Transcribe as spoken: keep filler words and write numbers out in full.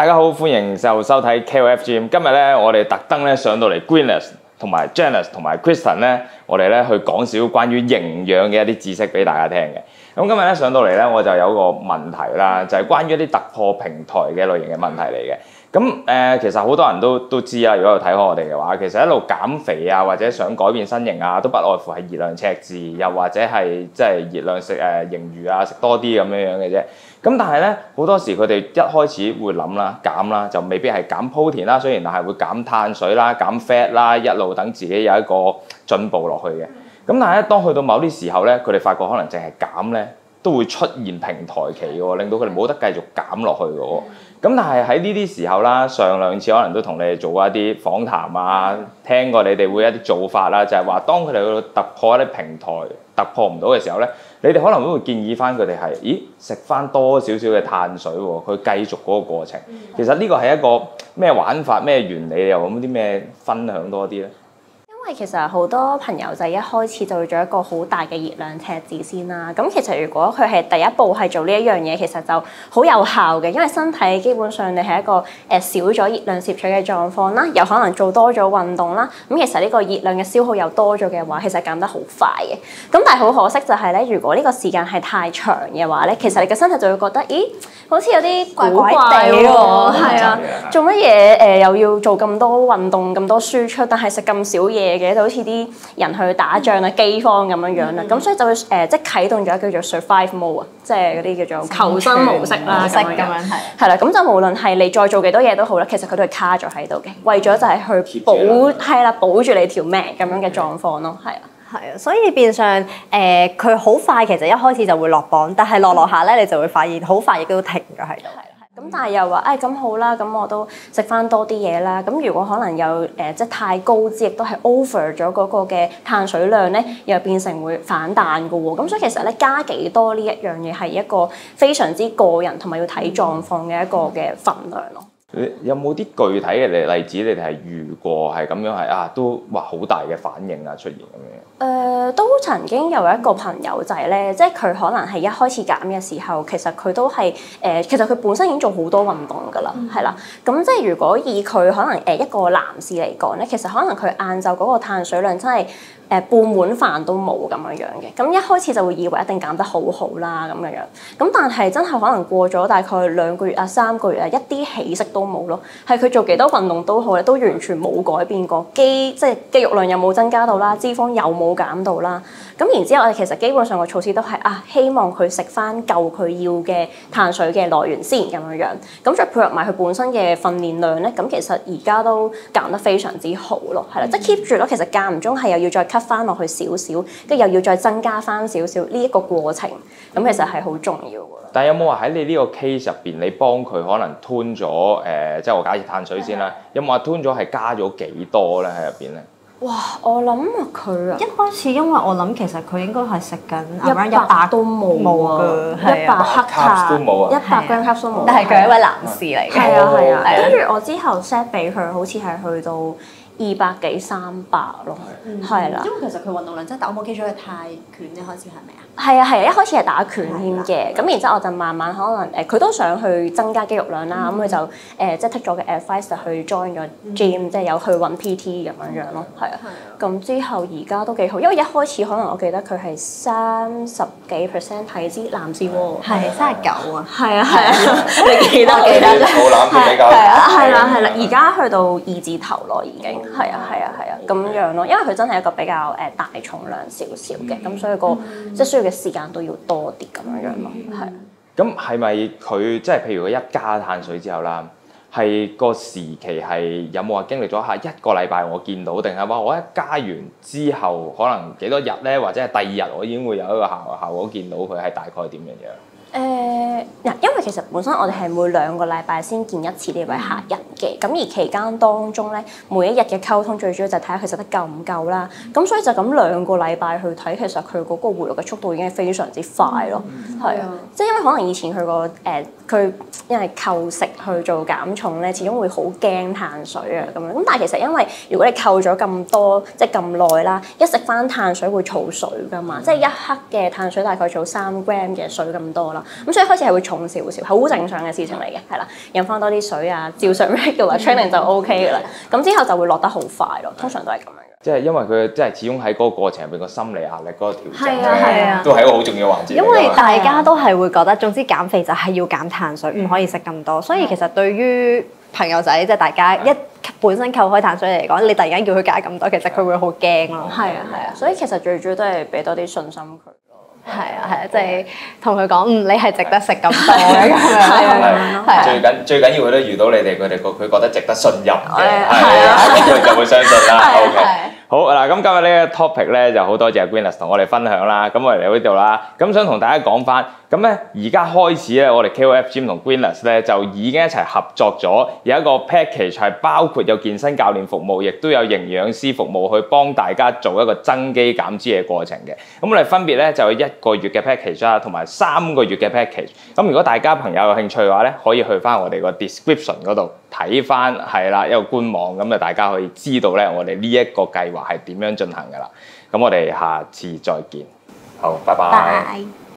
大家好，歡迎就收睇 K O F Gym。今日咧，我哋特登咧上到嚟 Greenness 同埋 Janice 同埋 Kristen 咧，我哋咧去講少關於營養嘅一啲知識俾大家聽嘅。咁今日咧上到嚟咧，我就有個問題啦，就係、是、關於一啲突破平台嘅類型嘅問題嚟嘅。咁誒、呃，其實好多人都都知啊。如果有睇開我哋嘅話，其實一路減肥啊，或者想改變身形啊，都不外乎係熱量赤字，又或者係即係熱量食誒盈餘啊，食多啲咁樣樣嘅啫。咁但係咧，好多時佢哋一開始會諗啦，減啦，就未必係減 protein 啦，雖然但係會減碳水啦、減 fat 啦，一路等自己有一個進步落去嘅。咁但係咧，當去到某啲時候咧，佢哋發覺可能淨係減咧，都會出現平台期嘅喎，令到佢哋冇得繼續減落去嘅喎。咁但係喺呢啲時候啦，上兩次可能都同你哋做過一啲訪談啊，聽過你哋會一啲做法啦，就係話當佢哋去突破一啲平台突破唔到嘅時候咧，你哋可能都會建議翻佢哋係，咦食翻多少少嘅碳水喎，佢繼續嗰個過程。其實呢個係一個咩玩法、咩原理？你又有冇啲咩分享多啲咧？ 因為其實好多朋友就一開始就會做一個好大嘅熱量赤字先啦。咁其實如果佢係第一步係做呢一樣嘢，其實就好有效嘅，因為身體基本上你係一個誒、呃、少咗熱量攝取嘅狀況啦，又可能做多咗運動啦。咁其實呢個熱量嘅消耗又多咗嘅話，其實減得好快嘅。咁但係好可惜就係咧，如果呢個時間係太長嘅話咧，其實你嘅身體就會覺得，咦，好似有啲古怪地喎，係啊，做乜嘢誒又要做咁多運動、咁多輸出，但係食咁少嘢嘅，就好似啲人去打仗啊、饑荒咁樣樣啦。咁、嗯、所以就會誒、呃、即係啟動咗叫做 survive mode 啊，即係嗰啲叫做求生模式啦，咁樣樣係係啦。咁就無論係你再做幾多嘢都好啦，其實佢都係卡咗喺度嘅，為咗就係去保係啦，保住你條命咁樣嘅狀況咯，係啊。 係啊，所以變相誒佢好快，其實一開始就會落磅，但係落落下咧，你就會發現好快亦都停咗喺度。 咁但係又話，誒咁好啦，咁我都食翻多啲嘢啦。咁如果可能有誒、呃、即係太高脂，亦都係 over 咗嗰個嘅碳水量咧，又變成會反彈嘅喎。咁所以其實咧，加幾多呢一樣嘢係一個非常之個人同埋要睇狀況嘅一個嘅分量咯。 你有冇啲具體嘅例例子？你哋係遇過係咁樣係啊，都哇好大嘅反應啊出現咁樣。 誒、呃、都曾經有一個朋友仔咧，即係佢可能係一開始減嘅時候，其實佢都係誒、呃，其實佢本身已經做好多運動㗎啦，係啦、嗯。咁即係如果以佢可能誒一個男士嚟講咧，其實可能佢晏晝嗰個碳水量真係誒、呃、半碗飯都冇咁樣樣嘅。咁一開始就會以為一定減得好好啦咁樣樣。咁但係真係可能過咗大概兩個月啊、三個月啊，一啲起色都冇咯。係佢做幾多運動都好咧，都完全冇改變過。肌即係肌肉量有冇增加到啦，脂肪有冇減到啦。咁然之後我哋其實基本上個措施都係啊，希望佢食翻夠佢要嘅碳水嘅來源先咁樣樣。咁再配合埋佢本身嘅訓練量咧，咁其實而家都減得非常之好咯，係啦，即係 keep 住咯。其實間唔中係又要再 cut 翻落去少少，跟住又要再增加翻少少呢一個過程，咁其實係好重要㗎。 但係有冇話喺你呢個 case 入邊，你幫佢可能吞咗誒，即係我假設碳水先啦，有冇話吞咗係加咗幾多咧喺入邊咧？ 哇！我諗佢啊， 一開始因為我諗其實佢應該係食緊一百都冇冇啊， 一百克卡都冇啊， 一百 gram 卡都冇。 但係佢係一位男士嚟嘅。 係啊係啊，跟住我之後 set 俾佢，好似係去到二百幾三百咯，係啦。 因為其實佢運動量真係，但我冇記咗佢泰拳一開始係咪啊？ 係啊係啊，一開始係打拳添嘅，咁然之後我就慢慢可能誒，佢都想去增加肌肉量啦，咁佢就誒即係 take 咗嘅 advice 去 join 咗 gym，即係有去揾 P T 咁樣樣咯，係啊。咁之後而家都幾好，因為一開始可能我記得佢係三十幾 percent 體脂男士喎， 係三十九啊， 係啊係啊，你記得記得， 肚腩都比較係啊係啦係啦，而家去到二字頭咯已經，係啊係啊係啊咁樣咯，因為佢真係一個比較誒大重量少少嘅，咁所以個即係需要嘅時間都要多啲咁樣樣咯，係。 咁係咪佢即係譬如佢一加碳水之後啦，係個時期係有冇話經歷咗下一個禮拜我見到，定係話我一加完之後可能幾多日咧，或者係第二日我已經會有一個效效果見到佢係大概點樣樣？ 誒嗱，因為其實本身我哋係每兩個禮拜先見一次呢位客人嘅。咁而期間當中咧，每一日嘅溝通最主要就係睇下佢食得夠唔夠啦。咁所以就咁兩個禮拜去睇，其實佢嗰個回落嘅速度已經係非常之快咯。係啊、嗯，即係因為可能以前佢個誒佢因為扣食去做減重咧，始終會好驚碳水啊咁樣。咁但係其實因為如果你扣咗咁多即係咁耐啦，一食翻碳水會儲水㗎嘛，即係一克嘅碳水大概儲三 gram 嘅水咁多啦。咁所以開始係會重少少，係好正常嘅事情嚟嘅，係啦。飲翻多啲水啊，照常 regular training 就 OK 㗎啦。咁之後就會落得好快咯，通常都係咁樣嘅。 即係因為佢即係始終喺嗰個過程入邊個心理壓力嗰個調整係啊係啊都係一個好重要環節。 因為大家都係會覺得，總之減肥就係要減碳水，唔可以食咁多。所以其實對於朋友仔即係大家一本身扣開碳水嚟講，你突然間叫佢加咁多，其實佢會好驚咯。 係啊係啊，所以其實最主要都係俾多啲信心佢。 係啊係啊，即係同佢講，嗯，你係值得食咁多嘅咁樣。係啊係啊， 最緊最緊要佢都遇到你哋，佢哋個佢覺得值得信任嘅， 係啊， 咁佢就會相信啦。OK。 係好嗱，咁今日呢個 topic 咧就好多謝 Gwyneth 同我哋分享啦。咁我哋嚟到呢度啦，咁想同大家講翻，咁咧而家開始咧，我哋 K O F Gym 同 Gwyneth 咧就已經一齊合作咗，有一個 package 係包括有健身教練服務，亦都有營養師服務去幫大家做一個增肌減脂嘅過程嘅。咁我哋分別咧就有一個月嘅 package 啦，同埋三個月嘅 package。咁如果大家朋友有興趣嘅話咧，可以去翻我哋個 description 嗰度睇翻，係啦，一個官網，咁啊大家可以知道咧我哋呢一個計劃係點樣進行㗎啦。咁我哋下次再見，好，拜拜。 拜。